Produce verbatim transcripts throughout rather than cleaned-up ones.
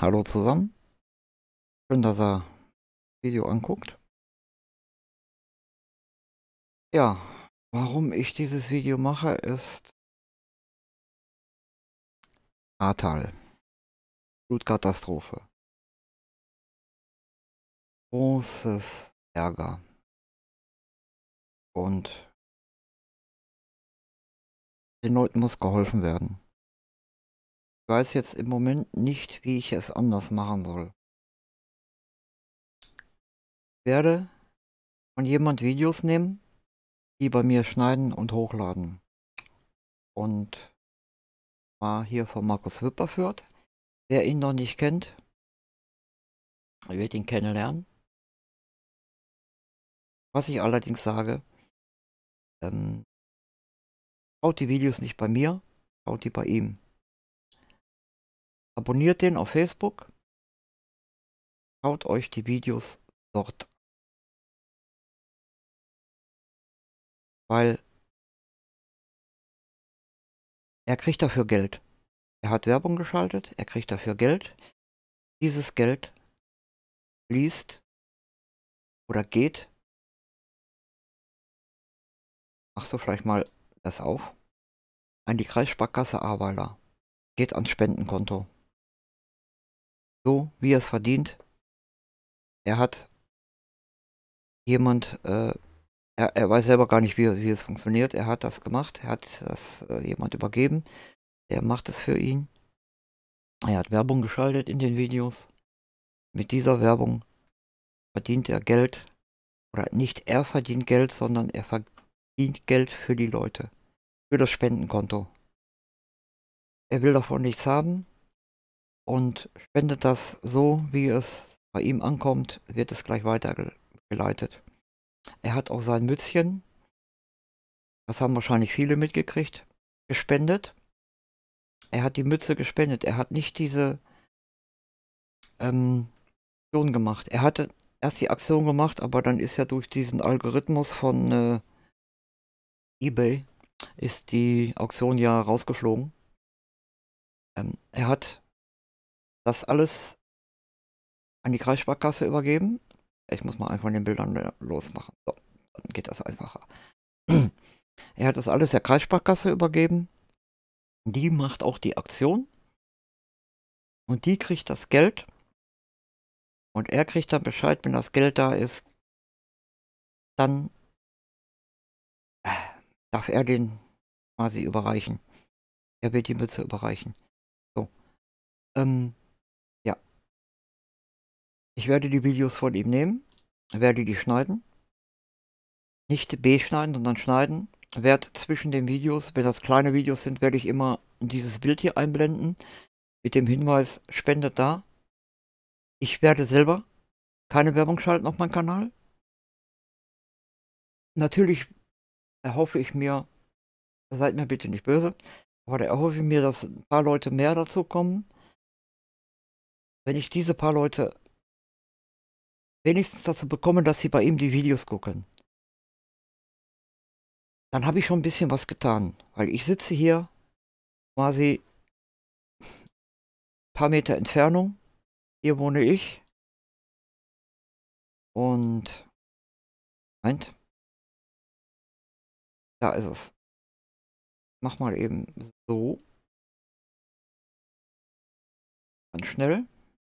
Hallo zusammen. Schön, dass er Video anguckt. Ja, warum ich dieses Video mache, ist Ahrtal. Flutkatastrophe. Großes Ärger. Und den Leuten muss geholfen werden. Ich weiß jetzt im Moment nicht, wie ich es anders machen soll. Ich werde von jemand Videos nehmen, die bei mir schneiden und hochladen. Und war hier von Markus Wipperfürth. Wer ihn noch nicht kennt, wird ihn kennenlernen. Was ich allerdings sage, ähm, schaut die Videos nicht bei mir, schaut die bei ihm. Abonniert den auf Facebook, schaut euch die Videos dort. Weil er kriegt dafür Geld. Er hat Werbung geschaltet, er kriegt dafür Geld. Dieses Geld fließt oder geht, machst du vielleicht mal das auf, an die Kreissparkasse Ahrweiler. Geht ans Spendenkonto. So wie er es verdient. Er hat jemand, äh, er, er weiß selber gar nicht, wie, wie es funktioniert. Er hat das gemacht, er hat das äh, jemand übergeben. Der macht es für ihn. Er hat Werbung geschaltet in den Videos. Mit dieser Werbung verdient er Geld. Oder nicht er verdient Geld, sondern er verdient Geld für die Leute. Für das Spendenkonto. Er will davon nichts haben und spendet das so, wie es bei ihm ankommt, wird es gleich weitergeleitet. Er hat auch sein Mützchen, das haben wahrscheinlich viele mitgekriegt, gespendet. Er hat die Mütze gespendet. Er hat nicht diese ähm, Aktion gemacht. Er hatte erst die Aktion gemacht, aber dann ist ja durch diesen Algorithmus von äh, eBay ist die Auktion ja rausgeflogen. Ähm, er hat das alles an die Kreissparkasse übergeben. Ich muss mal einfach von den Bildern losmachen. So, dann geht das einfacher. Er hat das alles der Kreissparkasse übergeben. Die macht auch die Aktion. Und die kriegt das Geld. Und er kriegt dann Bescheid, wenn das Geld da ist. Dann äh, darf er den quasi überreichen. Er wird die Mütze überreichen. So. Ähm, ja. Ich werde die Videos von ihm nehmen. Werde die schneiden. Nicht beschneiden, sondern schneiden. Werde zwischen den Videos, wenn das kleine Videos sind, werde ich immer dieses Bild hier einblenden. Mit dem Hinweis, spendet da. Ich werde selber keine Werbung schalten auf meinem Kanal. Natürlich erhoffe ich mir, seid mir bitte nicht böse, aber da erhoffe ich mir, dass ein paar Leute mehr dazu kommen. Wenn ich diese paar Leute wenigstens dazu bekomme, dass sie bei ihm die Videos gucken, dann habe ich schon ein bisschen was getan. Weil ich sitze hier quasi ein paar Meter Entfernung. Hier wohne ich. Und Moment, da ist es. Mach mal eben so. Ganz schnell.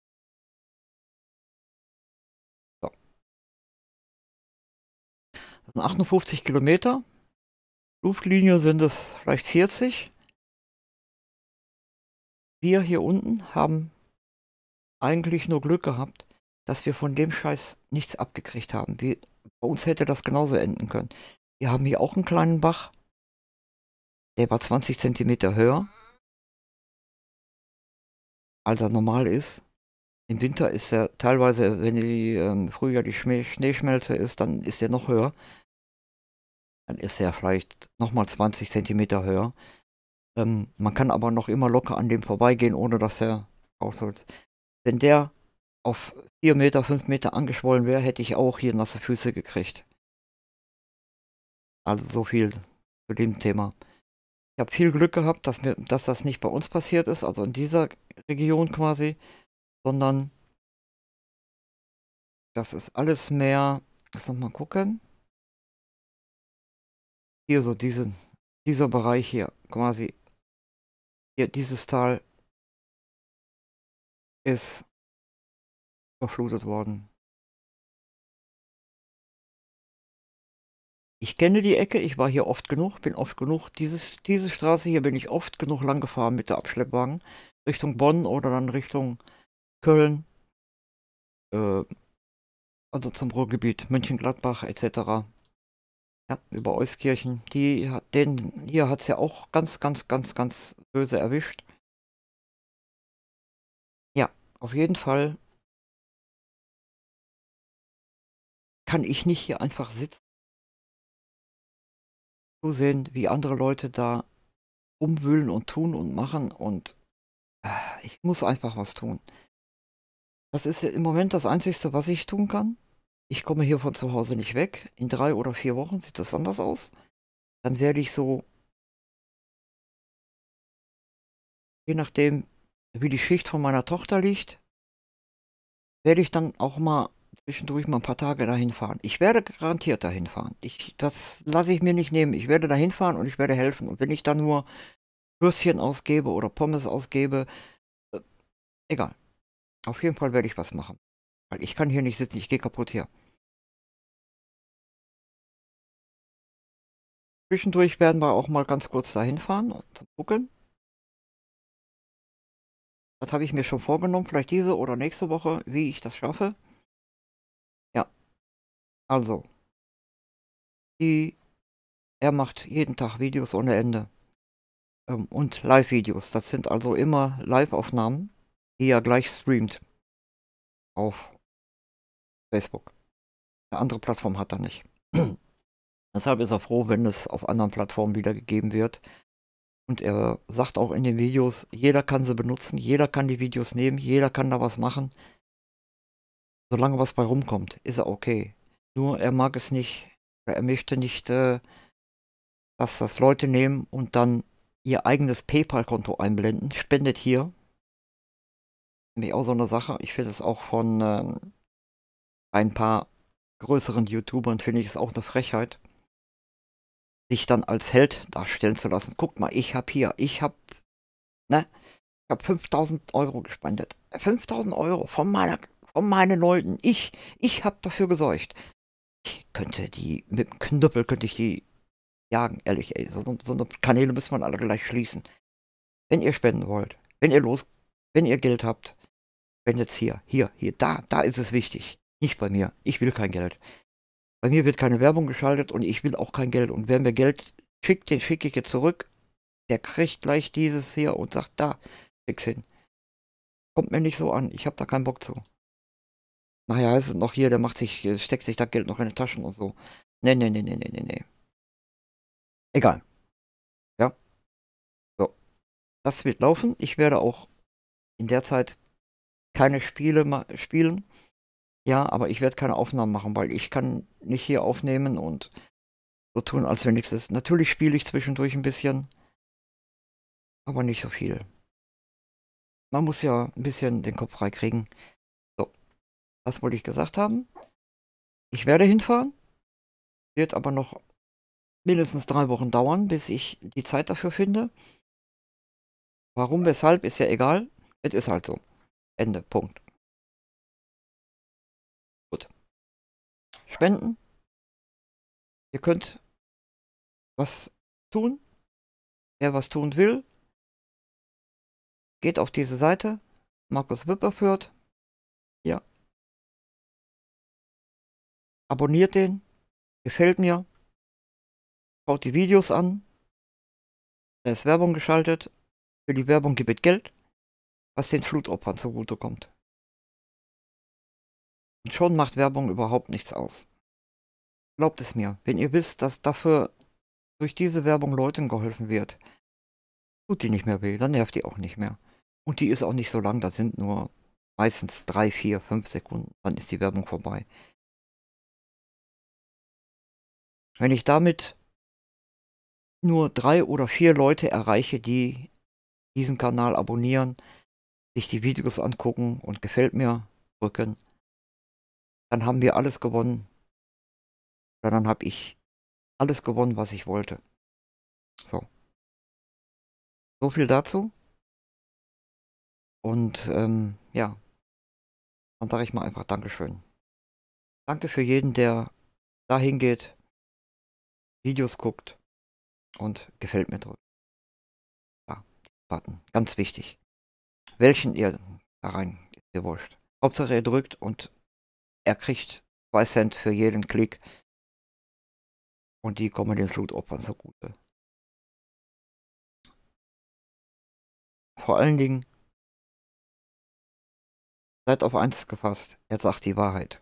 So. Das sind achtundfünfzig Kilometer. Luftlinie sind es vielleicht vierzig. Wir hier unten haben eigentlich nur Glück gehabt, dass wir von dem Scheiß nichts abgekriegt haben. Wir, bei uns hätte das genauso enden können. Wir haben hier auch einen kleinen Bach. Der war zwanzig Zentimeter höher, als er normal ist. Im Winter ist er teilweise, wenn die ähm, Frühjahr die Schme Schneeschmelze ist, dann ist er noch höher. Dann ist er vielleicht nochmal zwanzig Zentimeter höher. Ähm, man kann aber noch immer locker an dem vorbeigehen, ohne dass er rausholt. Wenn der auf vier Meter, fünf Meter angeschwollen wäre, hätte ich auch hier nasse Füße gekriegt. Also so viel zu dem Thema. Ich habe viel Glück gehabt, dass, mir, dass das nicht bei uns passiert ist, also in dieser Region quasi, sondern das ist alles mehr, lass noch mal gucken, hier so diese, dieser Bereich hier, quasi, hier dieses Tal ist überflutet worden. Ich kenne die Ecke, ich war hier oft genug, bin oft genug, dieses, diese Straße hier bin ich oft genug lang gefahren mit der Abschleppwagen, Richtung Bonn oder dann Richtung Köln, äh, also zum Ruhrgebiet, Mönchengladbach et cetera. Ja, über Euskirchen. Die hat den, hier hat es ja auch ganz, ganz, ganz, ganz böse erwischt. Ja, auf jeden Fall kann ich nicht hier einfach sitzen, zusehen, wie andere Leute da umwühlen und tun und machen und äh, ich muss einfach was tun. Das ist ja im Moment das Einzige, was ich tun kann. Ich komme hier von zu Hause nicht weg. In drei oder vier Wochen sieht das anders aus. Dann werde ich so, je nachdem, wie die Schicht von meiner Tochter liegt, werde ich dann auch mal zwischendurch mal ein paar Tage dahin fahren. Ich werde garantiert dahin fahren. Ich, das lasse ich mir nicht nehmen. Ich werde dahin fahren und ich werde helfen. Und wenn ich dann nur Würstchen ausgebe oder Pommes ausgebe, äh, egal. Auf jeden Fall werde ich was machen. Weil ich kann hier nicht sitzen, ich gehe kaputt hier. Zwischendurch werden wir auch mal ganz kurz dahin fahren, um zu gucken. Das habe ich mir schon vorgenommen, vielleicht diese oder nächste Woche, wie ich das schaffe. Ja, also, die, er macht jeden Tag Videos ohne Ende. Ähm, und Live-Videos. Das sind also immer Live-Aufnahmen, die er gleich streamt auf Facebook. Eine andere Plattform hat er nicht. Deshalb ist er froh, wenn es auf anderen Plattformen wiedergegeben wird. Und er sagt auch in den Videos, jeder kann sie benutzen, jeder kann die Videos nehmen, jeder kann da was machen. Solange was bei rumkommt, ist er okay. Nur er mag es nicht, er möchte nicht, äh, dass das Leute nehmen und dann ihr eigenes PayPal-Konto einblenden. Spendet hier. Nämlich auch so eine Sache. Ich finde es auch von ähm, ein paar größeren YouTubern, finde ich es auch eine Frechheit, sich dann als Held darstellen zu lassen. Guckt mal, ich habe hier, ich habe, ne, ich habe fünftausend Euro gespendet. fünftausend Euro von meiner, von meinen Leuten. Ich, ich habe dafür gesorgt. Ich könnte die, mit dem Knüppel könnte ich die jagen, ehrlich, ey. So, so eine Kanäle müssen wir alle gleich schließen. Wenn ihr spenden wollt, wenn ihr los, wenn ihr Geld habt, spendet hier, hier, hier, da, da ist es wichtig. Nicht bei mir. Ich will kein Geld. Bei mir wird keine Werbung geschaltet und ich will auch kein Geld. Und wer mir Geld schickt, den schicke ich jetzt zurück. Der kriegt gleich dieses hier und sagt, da, schick's hin. Kommt mir nicht so an. Ich habe da keinen Bock zu. Naja, ist es noch hier, der macht sich, steckt sich das Geld noch in die Taschen und so. Nee, nee, nee, nee, nee, nee, nee. Egal. Ja. So. Das wird laufen. Ich werde auch in der Zeit keine Spiele spielen. Ja, aber ich werde keine Aufnahmen machen, weil ich kann nicht hier aufnehmen und so tun, als wenn nichts ist. Natürlich spiele ich zwischendurch ein bisschen, aber nicht so viel. Man muss ja ein bisschen den Kopf frei kriegen. So, das wollte ich gesagt haben. Ich werde hinfahren, wird aber noch mindestens drei Wochen dauern, bis ich die Zeit dafür finde. Warum, weshalb, ist ja egal. Es ist halt so. Ende, Punkt. Gut. Spenden. Ihr könnt was tun. Wer was tun will, geht auf diese Seite. Markus Wipperfürth. Ja. Abonniert den. Gefällt mir. Schaut die Videos an. Da ist Werbung geschaltet. Für die Werbung gibt es Geld, was den Flutopfern zugutekommt. Und schon macht Werbung überhaupt nichts aus. Glaubt es mir, wenn ihr wisst, dass dafür durch diese Werbung Leuten geholfen wird, tut die nicht mehr weh, dann nervt die auch nicht mehr. Und die ist auch nicht so lang, das sind nur meistens drei, vier, fünf Sekunden, dann ist die Werbung vorbei. Wenn ich damit nur drei oder vier Leute erreiche, die diesen Kanal abonnieren, sich die Videos angucken und gefällt mir drücken. Dann haben wir alles gewonnen. Oder dann habe ich alles gewonnen, was ich wollte. So. So viel dazu. Und ähm, ja, dann sage ich mal einfach Dankeschön. Danke für jeden, der dahin geht, Videos guckt und gefällt mir drückt. Ja, Button. Ganz wichtig. Welchen ihr da rein, ist mir wurscht. Hauptsache er drückt und er kriegt zwei Cent für jeden Klick. Und die kommen den Flutopfern zugute. Vor allen Dingen, seid auf eins gefasst. Er sagt die Wahrheit.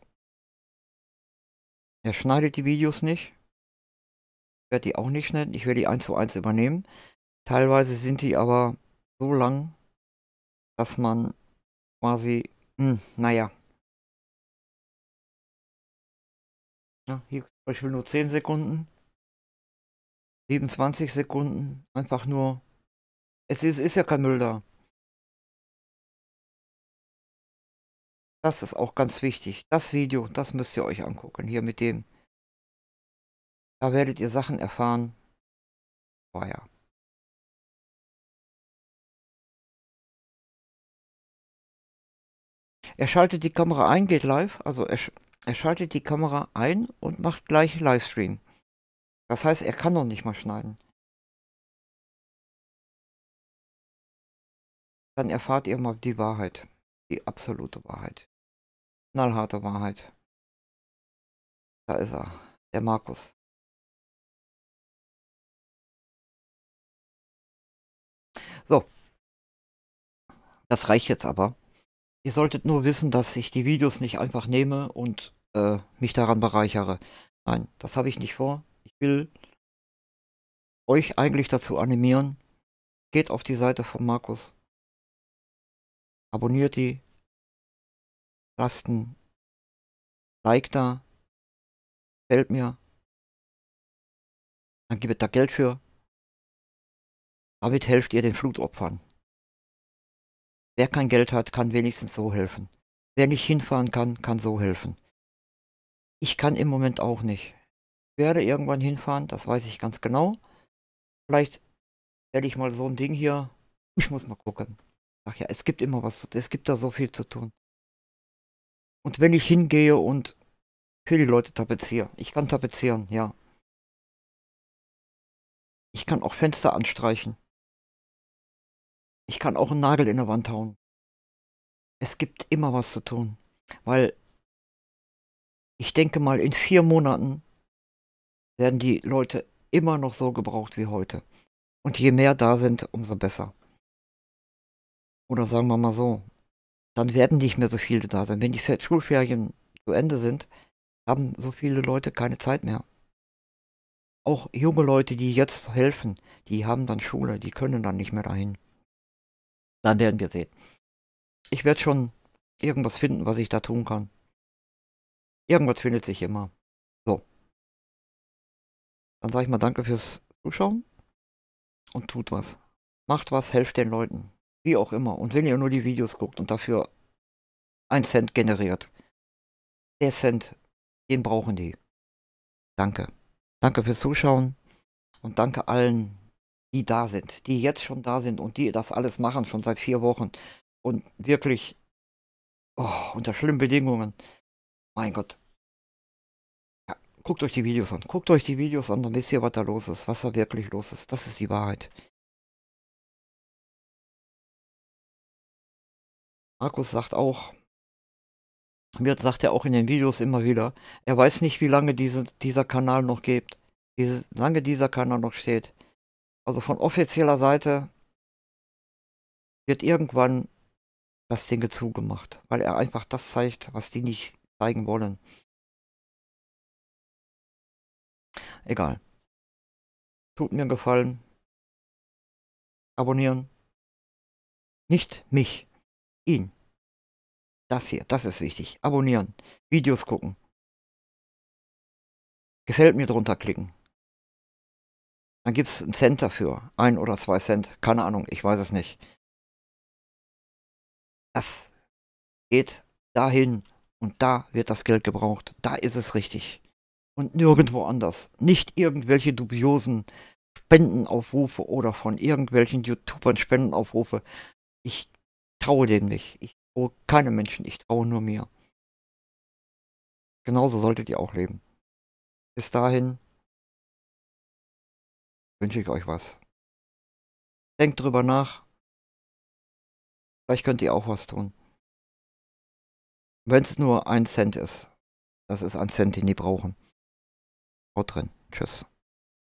Er schneidet die Videos nicht. Ich werde die auch nicht schneiden. Ich werde die eins zu eins übernehmen. Teilweise sind die aber so lang, dass man quasi, hm, naja. Ja, hier zum Beispiel nur zehn Sekunden. siebenundzwanzig Sekunden. Einfach nur. Es ist, ist ja kein Müll da. Das ist auch ganz wichtig. Das Video, das müsst ihr euch angucken. Hier mit dem. Da werdet ihr Sachen erfahren. War ja. Er schaltet die Kamera ein, geht live. Also er, sch er schaltet die Kamera ein und macht gleich Livestream. Das heißt, er kann noch nicht mal schneiden. Dann erfahrt ihr mal die Wahrheit. Die absolute Wahrheit. Knallharte Wahrheit. Da ist er. Der Markus. So. Das reicht jetzt aber. Ihr solltet nur wissen, dass ich die Videos nicht einfach nehme und äh, mich daran bereichere. Nein, das habe ich nicht vor. Ich will euch eigentlich dazu animieren. Geht auf die Seite von Markus. Abonniert die. Lasst ein Like da. Gefällt mir. Dann gibt da Geld für. Damit helft ihr den Flutopfern. Wer kein Geld hat, kann wenigstens so helfen. Wer nicht hinfahren kann, kann so helfen. Ich kann im Moment auch nicht. Ich werde irgendwann hinfahren, das weiß ich ganz genau. Vielleicht werde ich mal so ein Ding hier. Ich muss mal gucken. Ach ja, es gibt immer was. Es gibt da so viel zu tun. Und wenn ich hingehe und für die Leute tapeziere. Ich kann tapezieren, ja. Ich kann auch Fenster anstreichen. Ich kann auch einen Nagel in der Wand hauen. Es gibt immer was zu tun. Weil ich denke mal, in vier Monaten werden die Leute immer noch so gebraucht wie heute. Und je mehr da sind, umso besser. Oder sagen wir mal so, dann werden nicht mehr so viele da sein. Wenn die Schulferien zu Ende sind, haben so viele Leute keine Zeit mehr. Auch junge Leute, die jetzt helfen, die haben dann Schule, die können dann nicht mehr dahin. Dann werden wir sehen. Ich werde schon irgendwas finden, was ich da tun kann. Irgendwas findet sich immer. So. Dann sage ich mal danke fürs Zuschauen und tut was. Macht was, helft den Leuten. Wie auch immer. Und wenn ihr nur die Videos guckt und dafür ein Cent generiert, der Cent, den brauchen die. Danke. Danke fürs Zuschauen und danke allen, die da sind, die jetzt schon da sind und die das alles machen, schon seit vier Wochen. Und wirklich oh, unter schlimmen Bedingungen. Mein Gott. Ja, guckt euch die Videos an. Guckt euch die Videos an, dann wisst ihr, was da los ist, was da wirklich los ist. Das ist die Wahrheit. Markus sagt auch, mir sagt er auch in den Videos immer wieder, er weiß nicht, wie lange diese, dieser Kanal noch gibt. Wie lange dieser Kanal noch steht. Also von offizieller Seite wird irgendwann das Ding zugemacht, weil er einfach das zeigt, was die nicht zeigen wollen. Egal. Tut mir einen Gefallen. Abonnieren. Nicht mich. Ihn. Das hier, das ist wichtig. Abonnieren. Videos gucken. Gefällt mir drunter klicken. Dann gibt es einen Cent dafür. Ein oder zwei Cent. Keine Ahnung, ich weiß es nicht. Das geht dahin und da wird das Geld gebraucht. Da ist es richtig. Und nirgendwo anders. Nicht irgendwelche dubiosen Spendenaufrufe oder von irgendwelchen YouTubern Spendenaufrufe. Ich traue denen nicht. Ich traue keinem Menschen. Ich traue nur mir. Genauso solltet ihr auch leben. Bis dahin wünsche ich euch was. Denkt drüber nach. Vielleicht könnt ihr auch was tun. Wenn es nur ein Cent ist. Das ist ein Cent, den die brauchen. Haut drin. Tschüss.